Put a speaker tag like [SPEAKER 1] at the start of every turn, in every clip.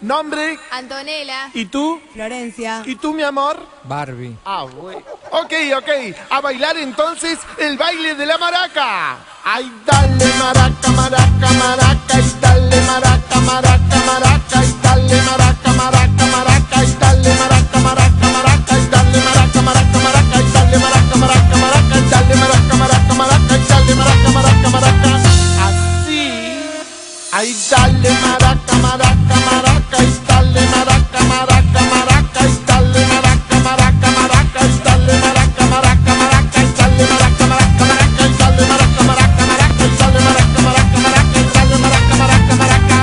[SPEAKER 1] Nombre.
[SPEAKER 2] Antonella.
[SPEAKER 1] ¿Y tú?
[SPEAKER 3] Florencia.
[SPEAKER 1] ¿Y tú, mi amor?
[SPEAKER 4] Barbie.
[SPEAKER 1] Ah, bueno. Ok. A bailar entonces el baile de la maraca. Ay, dale maraca, maraca, maraca. Y dale maraca, maraca, maraca. Y dale maraca, maraca, maraca. Y dale maraca, maraca, maraca. Y dale maraca, maraca, maraca. Y dale maraca, maraca, maraca. Y dale maraca, maraca, maraca. Y dale maraca, maraca, maraca. Así. Ay, dale maraca, maraca, maraca. Y dale maraca, maraca, maraca. Y dale maraca, maraca, maraca. Y dale maraca, maraca, maraca. Y dale maraca, maraca, maraca. Y dale maraca, maraca, maraca. Y dale maraca, maraca, maraca. Y dale maraca, maraca, maraca.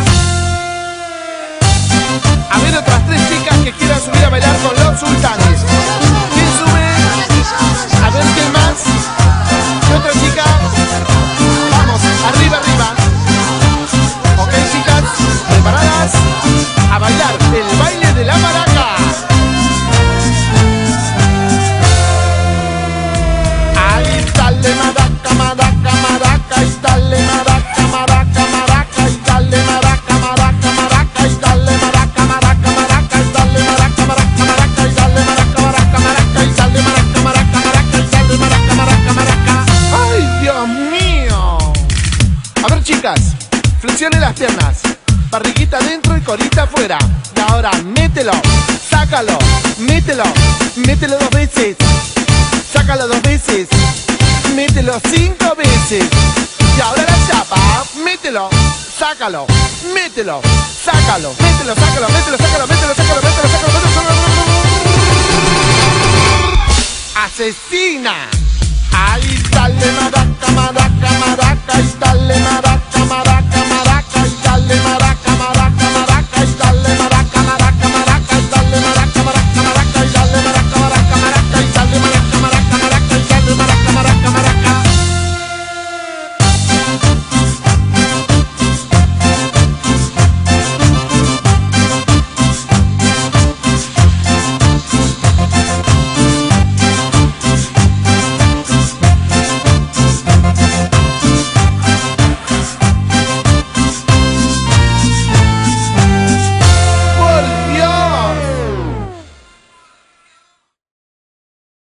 [SPEAKER 1] A ver otras tres chicas que quieran subir a bailar con los sultanes. ¿Quién sube? A ver quién más. ¿Qué otra chica? Vamos, arriba, arriba. Ok, chicas, preparadas a bailar el baile de la maraca. Ahí dale maraca, maraca, maraca. Y dale maraca, maraca, maraca. Y dale maraca, maraca, maraca. Y dale maraca, maraca, maraca. Y dale maraca, maraca, maraca. Y dale maraca, maraca, maraca. Y dale maraca, maraca, maraca. Y dale maraca, maraca, maraca. ¡Ay, Dios mío! A ver, chicas, flexionen las piernas. Barriguita adentro y colita afuera. Y ahora mételo, sácalo, mételo, mételo 2 veces. Sácalo 2 veces, mételo 5 veces. Y ahora la chapa, mételo, sácalo, mételo, sácalo, mételo, sácalo, mételo, sácalo, mételo, sácalo, mételo, sácalo, mételo, asesina. Ahí dale maraca, maraca, maraca.